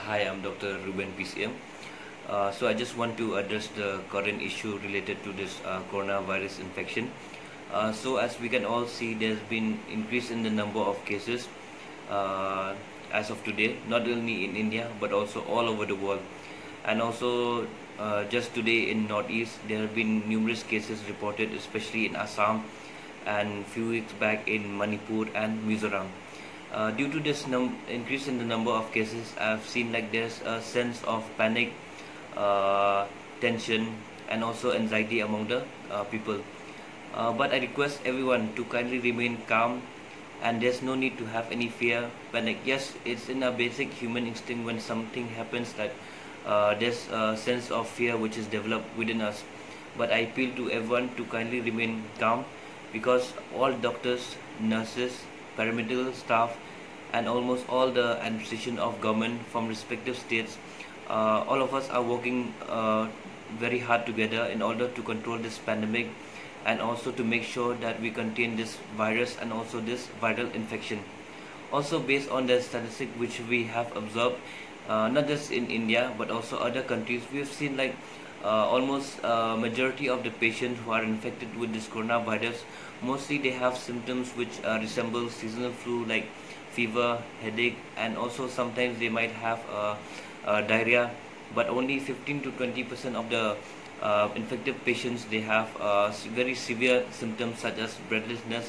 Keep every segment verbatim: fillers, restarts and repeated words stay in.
hi, I'm Doctor Ruben P C M. Uh, so I just want to address the current issue related to this uh, coronavirus infection. Uh, so as we can all see, there's been increase in the number of cases uh, as of today, not only in India but also all over the world. And also uh, just today in Northeast, there have been numerous cases reported, especially in Assam and few weeks back in Manipur and Mizoram. Uh, due to this num increase in the number of cases, I've seen like there's a sense of panic, uh, tension, and also anxiety among the uh, people. Uh, but I request everyone to kindly remain calm, and there's no need to have any fear, panic. Yes, it's in a basic human instinct when something happens that uh, there's a sense of fear which is developed within us. But I appeal to everyone to kindly remain calm, because all doctors, nurses, paramedical staff, and almost all the administration of government from respective states, uh, all of us are working uh, very hard together in order to control this pandemic, and also to make sure that we contain this virus and also this viral infection. Also, based on the statistic which we have observed, uh, not just in India but also other countries, we have seen like uh, almost uh, majority of the patients who are infected with this coronavirus, mostly they have symptoms which uh, resemble seasonal flu, like fever, headache, and also sometimes they might have uh, uh, diarrhea. But only fifteen to twenty percent of the uh, infected patients, they have uh, very severe symptoms such as breathlessness,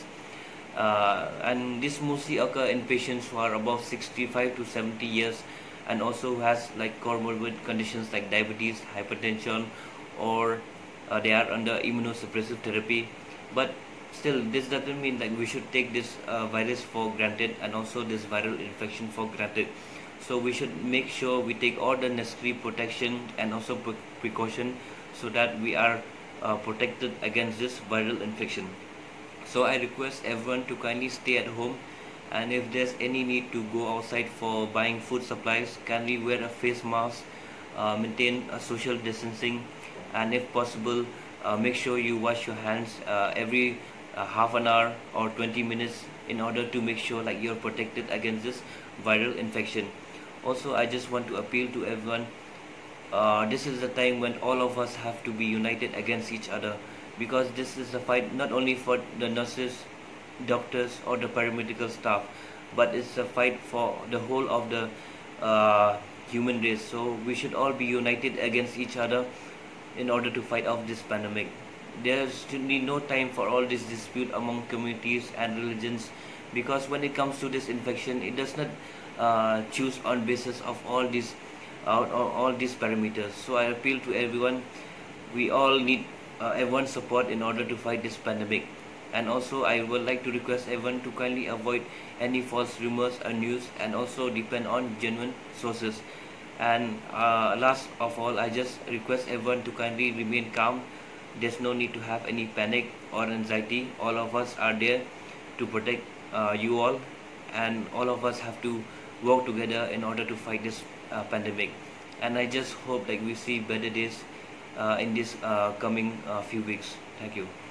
uh, and this mostly occur in patients who are above sixty-five to seventy years, and also who has like comorbid conditions like diabetes, hypertension, or uh, they are under immunosuppressive therapy. But still, this doesn't mean that we should take this uh, virus for granted, and also this viral infection for granted. So we should make sure we take all the necessary protection and also pre precaution, so that we are uh, protected against this viral infection. So I request everyone to kindly stay at home, and if there's any need to go outside for buying food supplies, kindly wear a face mask, uh, maintain a social distancing, and if possible, uh, make sure you wash your hands uh, every uh, half an hour or twenty minutes, in order to make sure like you're protected against this viral infection. Also, I just want to appeal to everyone, uh, this is the time when all of us have to be united against each other, because this is a fight not only for the nurses, doctors, or the paramedical staff, but it's a fight for the whole of the uh, human race. So we should all be united against each other in order to fight off this pandemic. There should be no time for all this dispute among communities and religions, because when it comes to this infection, it does not uh, choose on basis of all these uh, all these parameters. So I appeal to everyone, we all need uh, everyone's support in order to fight this pandemic. And also, I would like to request everyone to kindly avoid any false rumors or news, and also depend on genuine sources. And uh, last of all, I just request everyone to kindly remain calm. There's no need to have any panic or anxiety. All of us are there to protect uh, you all, and all of us have to work together in order to fight this uh, pandemic. And I just hope like we see better days uh, in this uh, coming uh, few weeks. Thank you.